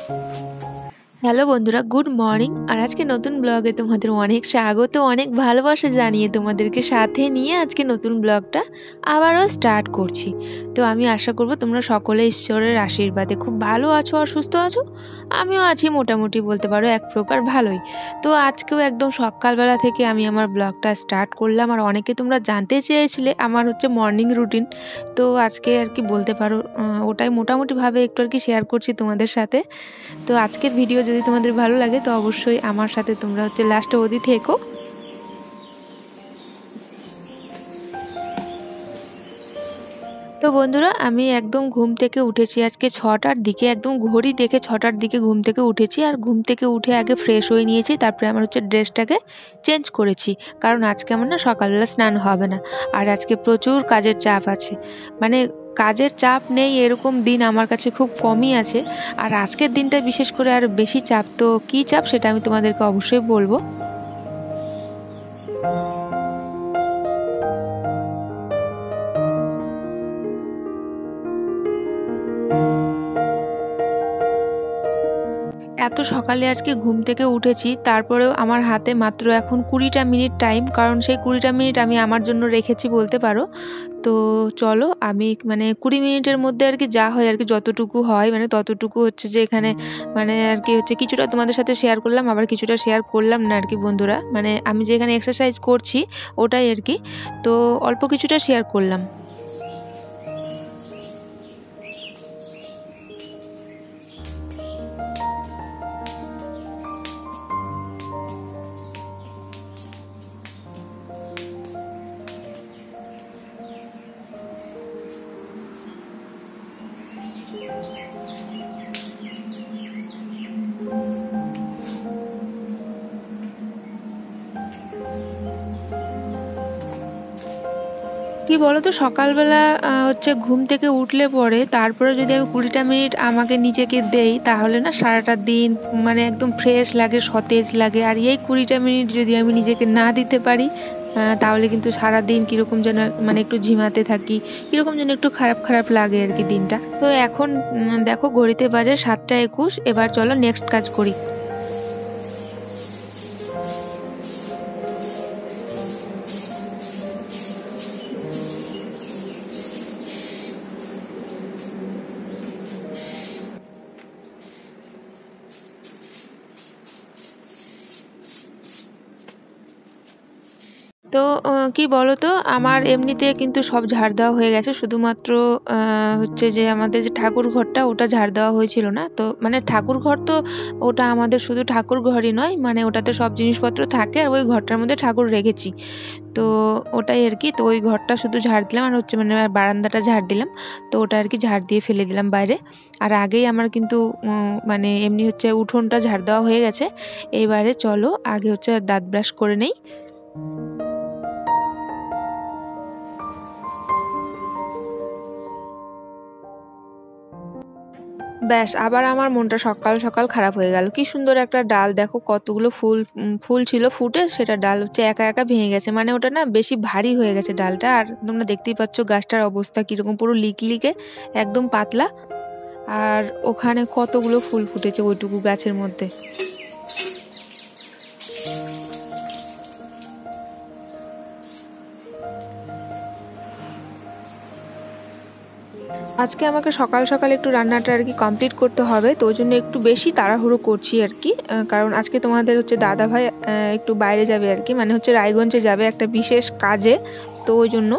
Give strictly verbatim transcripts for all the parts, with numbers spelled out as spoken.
Hello বন্ধুরা, good morning. আর আজকে নতুন ব্লগে তোমাদের অনেক স্বাগত, অনেক ভালোবাসা জানিয়ে তোমাদেরকে সাথে নিয়ে আজকে নতুন ব্লগটা আবারও স্টার্ট করছি। তো আমি আশা করব তোমরা সকলে ঈশ্বরের আশীর্বাদে খুব ভালো আছো আর সুস্থ আছো। আমিও আছি মোটামুটি, বলতে পারো এক প্রকার ভালোই। তো আজকেও একদম সকালবেলা থেকে আমি আমার ব্লগটা স্টার্ট করলাম। আর অনেকে তোমরা জানতে চেয়েছিলে আমার হচ্ছে মর্নিং রুটিন। তো আজকে আর কি বলতে পারো ওটাই মোটামুটিভাবে একটু আর কি শেয়ার করছি তোমাদের সাথে। তো আজকের ভিডিও যদি তোমাদের ভালো লাগে তো অবশ্যই আমার সাথে তোমরা হচ্ছে লাস্ট অবধি থেকো। তো বন্ধুরা, আমি একদম ঘুম থেকে উঠেছি আজকে ছটার দিকে, একদম ঘড়ি দেখে ছটার দিকে ঘুম থেকে উঠেছি। আর ঘুম থেকে উঠে আগে ফ্রেশ হয়ে নিয়েছি, তারপরে আমার হচ্ছে ড্রেসটাকে চেঞ্জ করেছি, কারণ আজকে আমার না সকালবেলা স্নান হবে না। আর আজকে প্রচুর কাজের চাপ আছে, মানে কাজের চাপ নেই এরকম দিন আমার কাছে খুব কমই আছে। আর আজকের দিনটা বিশেষ করে আর বেশি চাপ। তো কী চাপ সেটা আমি তোমাদেরকে অবশ্যই বলবো। এত সকালে আজকে ঘুম থেকে উঠেছি, তারপরেও আমার হাতে মাত্র এখন কুড়িটা মিনিট টাইম, কারণ সেই কুড়িটা মিনিট আমি আমার জন্য রেখেছি বলতে পারো। তো চলো আমি মানে কুড়ি মিনিটের মধ্যে আর কি যা হয় আর কি, যতটুকু হয় মানে ততটুকু হচ্ছে যে এখানে মানে আর কি হচ্ছে কিছুটা তোমাদের সাথে শেয়ার করলাম, আবার কিছুটা শেয়ার করলাম না আর কি বন্ধুরা। মানে আমি যে এখানে এক্সারসাইজ করছি ওটাই আর কি, তো অল্প কিছুটা শেয়ার করলাম। কি বলতো, সকালবেলা হচ্ছে ঘুম থেকে উঠলে পরে তারপরে যদি আমি কুড়িটা মিনিট আমাকে নিজেকে দেই, তাহলে না সারাটা দিন মানে একদম ফ্রেশ লাগে, সতেজ লাগে। আর এই কুড়িটা মিনিট যদি আমি নিজেকে না দিতে পারি তাহলে কিন্তু সারা দিন কীরকম যেন মানে একটু ঝিমাতে থাকি, কীরকম যেন একটু খারাপ খারাপ লাগে আর কি দিনটা। তো এখন দেখো ঘড়িতে বাজে সাতটা একুশ। এবার চলো নেক্সট কাজ করি। তো কি বলো তো, আমার এমনিতে কিন্তু সব ঝাড় দেওয়া হয়ে গেছে, শুধুমাত্র হচ্ছে যে আমাদের যে ঠাকুর ঘরটা ওটা ঝাড় দেওয়া হয়েছিল না। তো মানে ঠাকুর ঘর তো ওটা আমাদের শুধু ঠাকুর ঘরই নয়, মানে ওটাতে সব জিনিসপত্র থাকে আর ওই ঘরটার মধ্যে ঠাকুর রেখেছি। তো ওটাই আর কি, তো ওই ঘরটা শুধু ঝাড় দিলাম আর হচ্ছে মানে বারান্দাটা ঝাড় দিলাম। তো ওটা আর কি ঝাড় দিয়ে ফেলে দিলাম বাইরে। আর আগেই আমার কিন্তু মানে এমনি হচ্ছে উঠোনটা ঝাড় দেওয়া হয়ে গেছে। এইবারে চলো আগে হচ্ছে দাঁত ব্রাশ করে নেই। ব্যাস, আবার আমার মনটা সকাল সকাল খারাপ হয়ে গেল। কি সুন্দর একটা ডাল, দেখো কতগুলো ফুল ফুল ছিল ফুটে, সেটা ডাল হচ্ছে একা একা ভেঙে গেছে। মানে ওটা না বেশি ভারী হয়ে গেছে ডালটা। আর তোমরা দেখতেই পাচ্ছ গাছটার অবস্থা কীরকম, পুরো লিকলিকে একদম পাতলা। আর ওখানে কতগুলো ফুল ফুটেছে ওইটুকু গাছের মধ্যে। আজকে আমাকে সকাল সকাল একটু রান্নাটা আর কি কমপ্লিট করতে হবে, তো ওই জন্য একটু বেশি তাড়াহুড়ো করছি আর কি। কারণ আজকে তোমাদের হচ্ছে দাদা ভাই একটু বাইরে যাবে আর কি, মানে হচ্ছে রায়গঞ্জে যাবে একটা বিশেষ কাজে, তো ওই জন্য।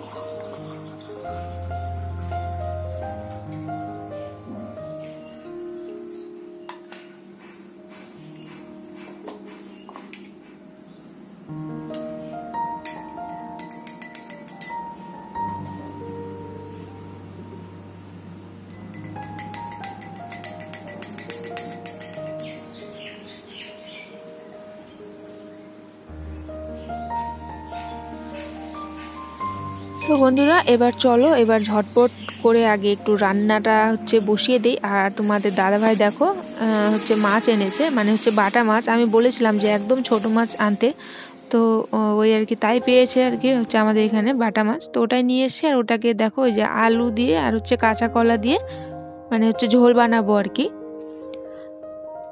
তো বন্ধুরা এবার চলো, এবার ঝটপট করে আগে একটু রান্নাটা হচ্ছে বসিয়ে দিই। আর তোমাদের দাদাভাই দেখো হচ্ছে মাছ এনেছে, মানে হচ্ছে বাটা মাছ। আমি বলেছিলাম যে একদম ছোট মাছ আনতে, তো ওই আর কি তাই পেয়েছে আর কি হচ্ছে আমাদের এখানে বাটা মাছ। তো ওটাই নিয়ে এসছে, আর ওটাকে দেখো ওই যে আলু দিয়ে আর হচ্ছে কাঁচা কলা দিয়ে মানে হচ্ছে ঝোল বানাবো আর কি।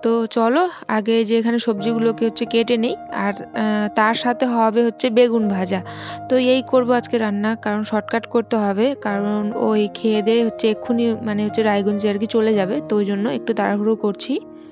তো চলো আগে যে এখানে সবজিগুলোকে হচ্ছে কেটে নেই, আর তার সাথে হবে হচ্ছে বেগুন ভাজা। তো এই করব আজকে রান্না, কারণ শর্টকাট করতে হবে, কারণ ওই খেয়ে দিয়ে হচ্ছে এক্ষুনি মানে হচ্ছে রায়গঞ্জে আর কি চলে যাবে, তো ওই জন্য একটু তাড়াহুড়ো করছি।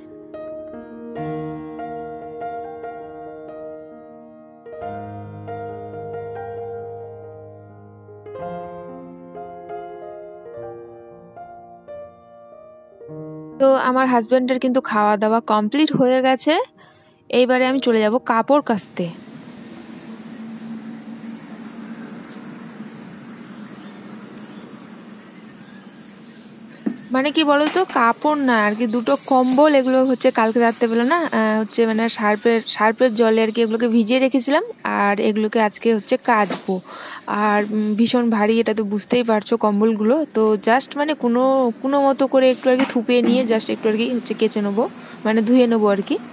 তো আমার হাজব্যান্ডের কিন্তু খাওয়া দাওয়া কমপ্লিট হয়ে গেছে। এইবারে আমি চলে যাব কাপড় কাচতে। মানে কি বলতো, কাপড় না আর কি, দুটো কম্বল, এগুলো হচ্ছে কালকে রাত্রেবেলা না হচ্ছে মানে সার্পের সার্পের জলে আর কি এগুলোকে ভিজিয়ে রেখেছিলাম, আর এগুলোকে আজকে হচ্ছে কাচবো। আর ভীষণ ভারী, এটা তো বুঝতেই পারছো কম্বলগুলো। তো জাস্ট মানে কোনো কোনো মতো করে একটু আর কি থুপিয়ে নিয়ে জাস্ট একটু আর কি হচ্ছে কেচে নেবো, মানে ধুয়ে নেবো আর কি।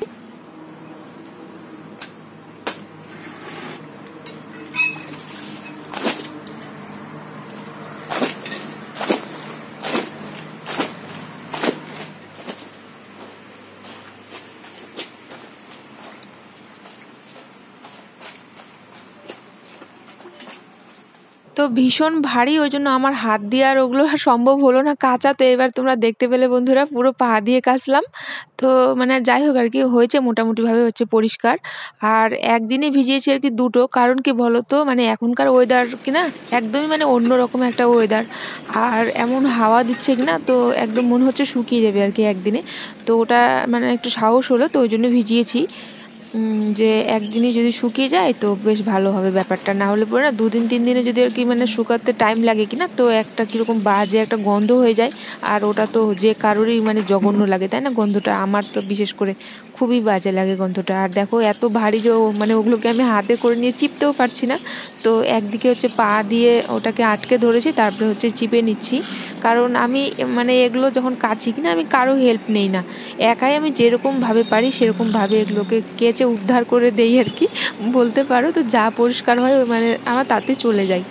তো ভীষণ ভারী, ওই জন্য আমার হাত দিয়ে আর ওগুলো আর সম্ভব হলো না কাচা। তো এবার তোমরা দেখতে পেলে বন্ধুরা, পুরো পা দিয়ে কাচলাম। তো মানে যাই হোক আর কি, হয়েছে মোটামুটিভাবে হচ্ছে পরিষ্কার। আর একদিনে ভিজিয়েছি আর কি দুটো, কারণ কি বলো তো, মানে এখনকার ওয়েদার কি না একদমই মানে অন্যরকম একটা ওয়েদার, আর এমন হাওয়া দিচ্ছে কি না, তো একদম মনে হচ্ছে শুকিয়ে যাবে আর কি একদিনে। তো ওটা মানে একটু সাহস হলো, তো ওই জন্য ভিজিয়েছি যে একদিনে যদি শুকিয়ে যায় তো বেশ ভালো হবে ব্যাপারটা। না হলে পরে না দুদিন তিন দিনে যদি আর কি মানে শুকাতে টাইম লাগে কি না, তো একটা কীরকম বাজে একটা গন্ধ হয়ে যায়। আর ওটা তো যে কারোরই মানে জঘন্য লাগে, তাই না গন্ধটা? আমার তো বিশেষ করে খুবই বাজে লাগে গন্ধটা। আর দেখো এত ভারী যে মানে ওগুলোকে আমি হাতে করে নিয়ে চিপতেও পারছি না। তো একদিকে হচ্ছে পা দিয়ে ওটাকে আটকে ধরেছি, তারপরে হচ্ছে চিপে নিচ্ছি। কারণ আমি মানে এগুলো যখন কাচি কিনা আমি কারো হেল্প নেই না, একাই আমি যেরকমভাবে পারি সেরকমভাবে এগুলোকে কেচে উদ্ধার করে দেই আর কি বলতে পারো। তো যা পরিষ্কার হয় মানে আমার তাতে চলে যায়।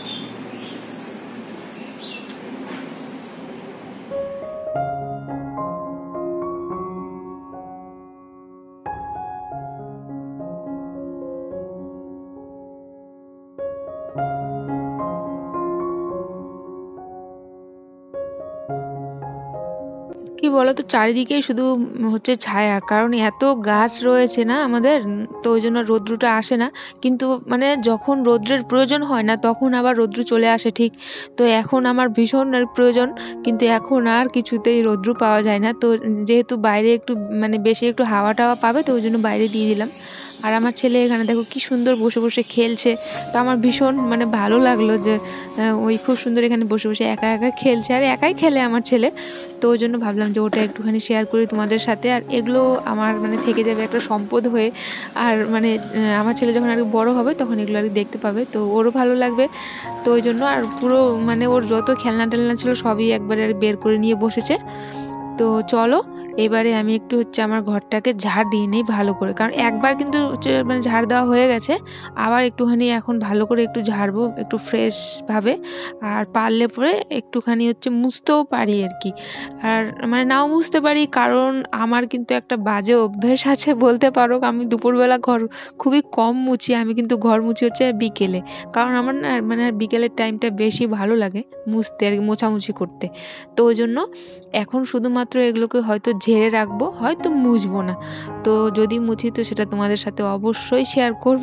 কি বলতো, চারিদিকেই শুধু হচ্ছে ছায়া, কারণ এত গাছ রয়েছে না আমাদের, তো ওই জন্য রৌদ্রটা আসে না। কিন্তু মানে যখন রৌদ্রের প্রয়োজন হয় না তখন আবার রৌদ্র চলে আসে ঠিক। তো এখন আমার ভীষণ আর প্রয়োজন, কিন্তু এখন আর কিছুতেই রৌদ্র পাওয়া যায় না। তো যেহেতু বাইরে একটু মানে বেশি একটু হাওয়া টাওয়া পাবে, তো ওই জন্য বাইরে দিয়ে দিলাম। আর আমার ছেলে এখানে দেখো কি সুন্দর বসে বসে খেলছে। তো আমার ভীষণ মানে ভালো লাগলো যে ওই খুব সুন্দর এখানে বসে বসে একা একা খেলছে, আর একাই খেলে আমার ছেলে। তো ওই জন্য ভাবলাম যে ওটা একটুখানি শেয়ার করি তোমাদের সাথে। আর এগুলো আমার মানে থেকে যাবে একটা সম্পদ হয়ে। আর মানে আমার ছেলে যখন আর বড় হবে তখন এগুলো আর দেখতে পাবে, তো ওরও ভালো লাগবে। তো ওই জন্য আর পুরো মানে ওর যত খেলনা টেলনা ছিল সবই একবারে আর বের করে নিয়ে বসেছে। তো চলো এবারে আমি একটু হচ্ছে আমার ঘরটাকে ঝাড় দিয়ে নিই ভালো করে, কারণ একবার কিন্তু হচ্ছে মানে ঝাড় দেওয়া হয়ে গেছে। আবার একটুখানি এখন ভালো করে একটু ঝাড়বো একটু ফ্রেশভাবে। আর পারলে পরে একটুখানি হচ্ছে মুছতেও পারি আর কি, আর মানে নাও মুছতে পারি, কারণ আমার কিন্তু একটা বাজে অভ্যেস আছে বলতে পারো। আমি দুপুরবেলা ঘর খুবই কম মুছি, আমি কিন্তু ঘর মুছি হচ্ছে বিকেলে, কারণ আমার না মানে বিকেলের টাইমটা বেশি ভালো লাগে মুছতে আর কি, মোছামুছি করতে। তো ওই জন্য এখন শুধুমাত্র এগুলোকে হয়তো ঝেড়ে রাখবো, হয়তো মুছবো না। তো যদি মুছি তো সেটা তোমাদের সাথে অবশ্যই শেয়ার করব।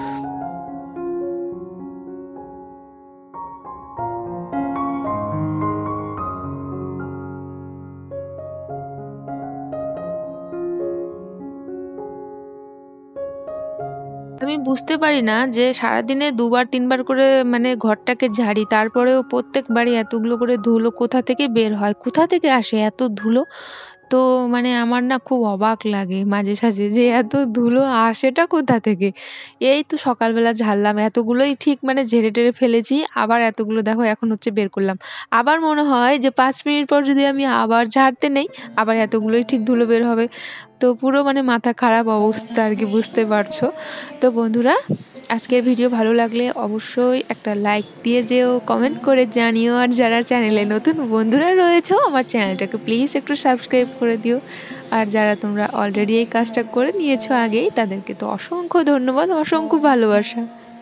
আমি বুঝতে পারি না যে সারাদিনে দুবার তিনবার করে মানে ঘরটাকে ঝাড়ি, তারপরেও প্রত্যেকবারই এতগুলো করে ধুলো কোথা থেকে বের হয়? কোথা থেকে আসে এত ধুলো? তো মানে আমার না খুব অবাক লাগে মাঝে সাঝে যে এত ধুলো আসেটা কোথা থেকে? এই তো সকালবেলা ঝাড়লাম, এতগুলোই ঠিক মানে ঝেড়ে টেড়ে ফেলেছি। আবার এতগুলো দেখো এখন হচ্ছে বের করলাম। আবার মনে হয় যে পাঁচ মিনিট পর যদি আমি আবার ঝাড়তে নেই, আবার এতগুলোই ঠিক ধুলো বের হবে। তো পুরো মানে মাথা খারাপ অবস্থা আর কি, বুঝতে পারছো। তো বন্ধুরা, আজকের ভিডিও ভালো লাগলে অবশ্যই একটা লাইক দিয়ে যেও, কমেন্ট করে জানিও। আর যারা চ্যানেলে নতুন বন্ধুরা রয়েছো আমার চ্যানেলটাকে প্লিজ একটু সাবস্ক্রাইব করে দিও। আর যারা তোমরা অলরেডি এই কাজটা করে নিয়েছো আগেই তাদেরকে তো অসংখ্য ধন্যবাদ, অসংখ্য ভালোবাসা।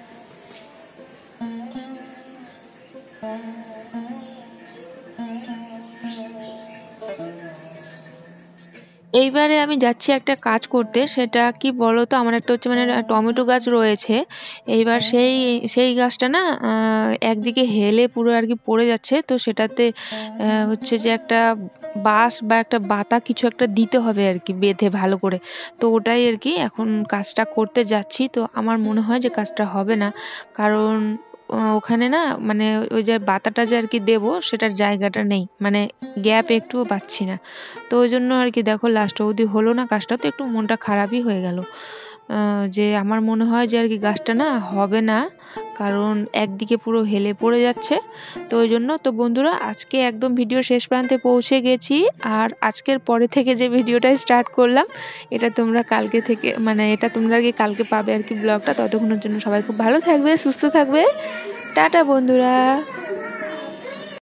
এইবারে আমি যাচ্ছি একটা কাজ করতে, সেটা কি বলো তো, আমার একটা হচ্ছে মানে টমেটো গাছ রয়েছে। এইবার সেই সেই গাছটা না একদিকে হেলে পুরো আর কি পড়ে যাচ্ছে, তো সেটাতে হচ্ছে যে একটা বাঁশ বা একটা বাতা কিছু একটা দিতে হবে আর কি, বেঁধে ভালো করে। তো ওটাই আর কি এখন কাজটা করতে যাচ্ছি। তো আমার মনে হয় যে কাজটা হবে না, কারণ ওখানে না মানে ওই যে বাতাটা যে আর কি দেবো সেটার জায়গাটা নেই, মানে গ্যাপ একটুও পাচ্ছি না। তো ওই জন্য আর কি দেখো লাস্ট অবধি হলো না কাজটা, তো একটু মনটা খারাপই হয়ে গেল যে আমার মনে হয় যে আর কি গাছটা না হবে না, কারণ একদিকে পুরো হেলে পড়ে যাচ্ছে। তো ওই জন্য তো বন্ধুরা আজকে একদম ভিডিও শেষ প্রান্তে পৌঁছে গেছি। আর আজকের পরে থেকে যে ভিডিওটা স্টার্ট করলাম এটা তোমরা কালকে থেকে মানে এটা তোমরা আর কি কালকে পাবে আর কি ব্লগটা। ততক্ষণের জন্য সবাই খুব ভালো থাকবে, সুস্থ থাকবে। টাটা বন্ধুরা।